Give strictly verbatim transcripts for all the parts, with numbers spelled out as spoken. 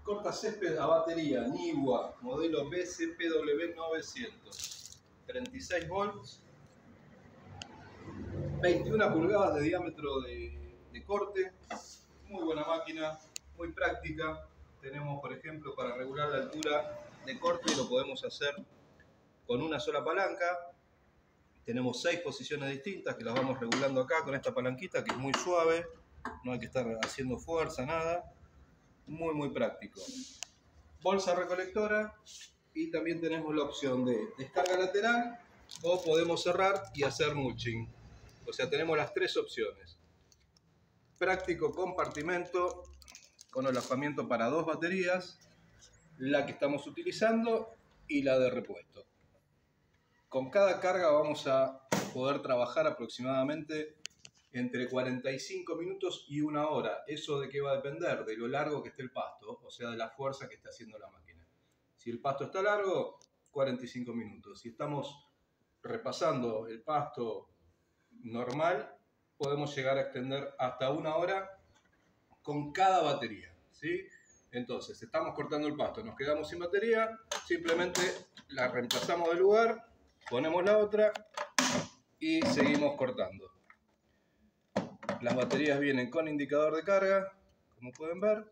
Corta césped a batería, Niwa, modelo B C P W novecientos. treinta y seis volts, veintiuna pulgadas de diámetro de, de corte. Muy buena máquina, muy práctica. Tenemos, por ejemplo, para regular la altura de corte, lo podemos hacer con una sola palanca. Tenemos seis posiciones distintas que las vamos regulando acá con esta palanquita, que es muy suave. No hay que estar haciendo fuerza, nada. Muy, muy práctico. Bolsa recolectora, y también tenemos la opción de descarga lateral, o podemos cerrar y hacer mulching. O sea, tenemos las tres opciones. Práctico compartimento con alojamiento para dos baterías, la que estamos utilizando y la de repuesto. Con cada carga vamos a poder trabajar aproximadamente entre cuarenta y cinco minutos y una hora. ¿Eso de qué va a depender? De lo largo que esté el pasto, o sea, de la fuerza que esté haciendo la máquina. Si el pasto está largo, cuarenta y cinco minutos. Si estamos repasando el pasto normal, podemos llegar a extender hasta una hora con cada batería, ¿sí? Entonces, estamos cortando el pasto, nos quedamos sin batería, simplemente la reemplazamos de lugar, ponemos la otra y seguimos cortando. Las baterías vienen con indicador de carga, como pueden ver.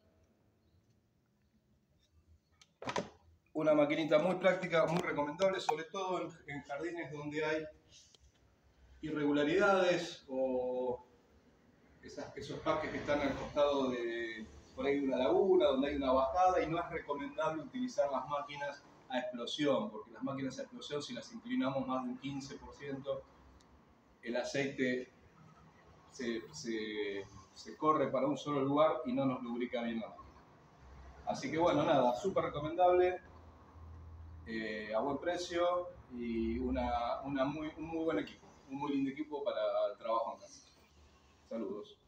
Una maquinita muy práctica, muy recomendable, sobre todo en, en jardines donde hay irregularidades o esas, esos parques que están al costado de, por ahí de una laguna, donde hay una bajada, y no es recomendable utilizar las máquinas a explosión, porque las máquinas a explosión, si las inclinamos más de un quince por ciento, el aceite Se, se, se corre para un solo lugar y no nos lubrica bien la máquina. Así que bueno, nada, súper recomendable, eh, a buen precio y una, una muy, un muy buen equipo, un muy lindo equipo para el trabajo en casa. Saludos.